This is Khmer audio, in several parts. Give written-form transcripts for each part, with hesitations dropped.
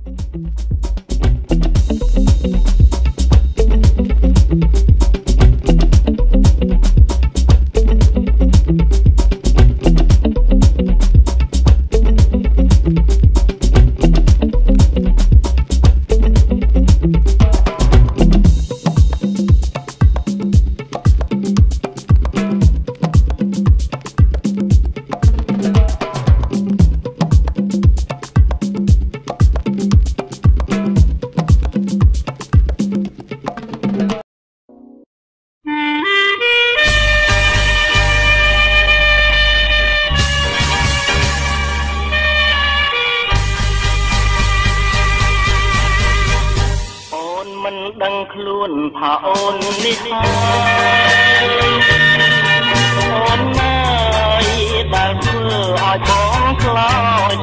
ដឹងខ្លួនថាអូននេះហើយអូនអើយដែលធ្វើឲ្យបងខ្លោច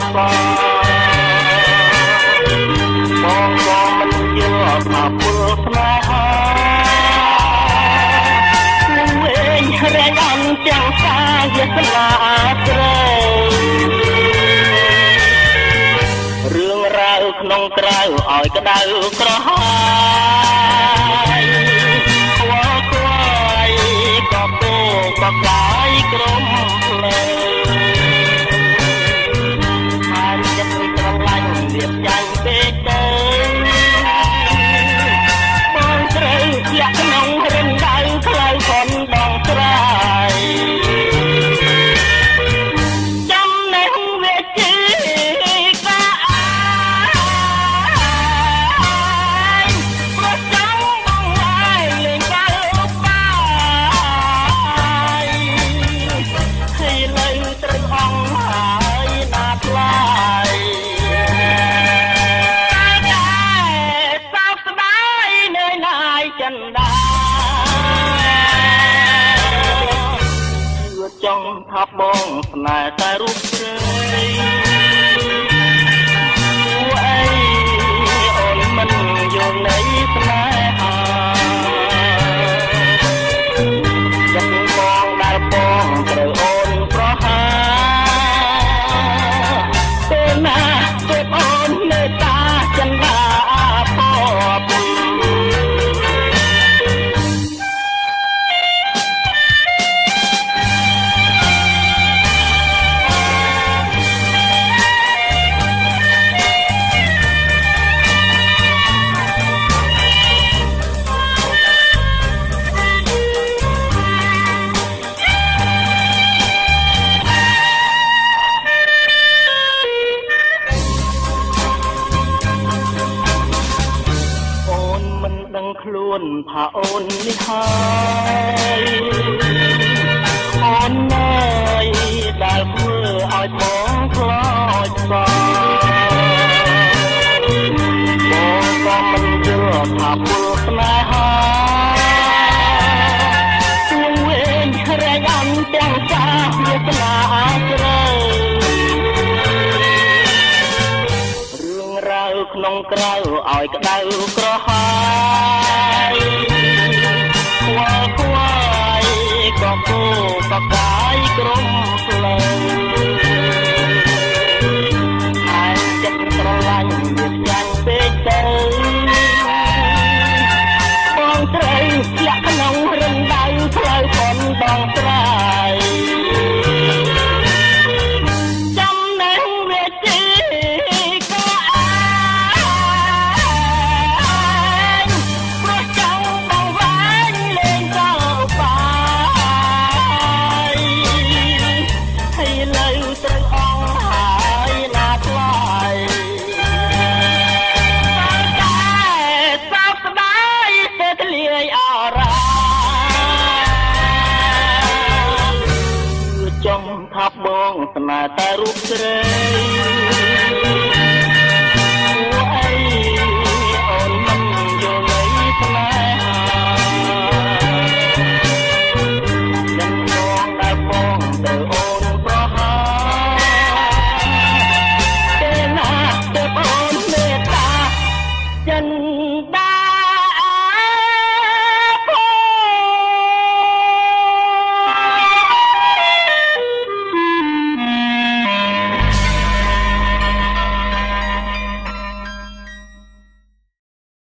បងមិនយល់ថាពុលស្នេហាវិញរែងអន់ទាំងសាជាស្លាស្រីរឿងរ៉ាវក្នុងក្រៅឲ្យក្តៅក្រហាយខ្វល់ខ្វាយក៏ពោក៏កាយក្រុមភ្លើហើយចិត្តស្រឡាញ់វាចាញ់ពេកទៅបងត្រូវធ្លាក់ក្នុងរំដៅខ្លៅខនដងស្រ័យចង់ថាបងស្នេហ៍តែរូបស្រីអីអូនមិនយល់នៃស្នេហាចិត្តបងដែលបងត្រូវអូនប្រហាពេលណាពេលអូននៅតាចិនដាផបខ្លួនថាអូននេះហើយអូនអើយដែលធ្វើឲ្យបងខ្លោចបងក៏មិនយល់ថាពុលស្នេហាទួងវែងរែងអន់ទាំងសាវាស្នាជ្រៅរឿងរ៉ាវក្នុងក្រៅឲ្យក្តៅក្រហាយខ្វល់ខ្វាយក៏គោក៏កាយក្រុមភ្លើហើយចិត្តស្រឡាញ់វាចាញ់ពេកទៅបងត្រូវធ្លាក់ក្នុងរំដៅផ្លូវខនដងស្រ័យចង់ថាបងស្នេហ៍តែរូបស្រី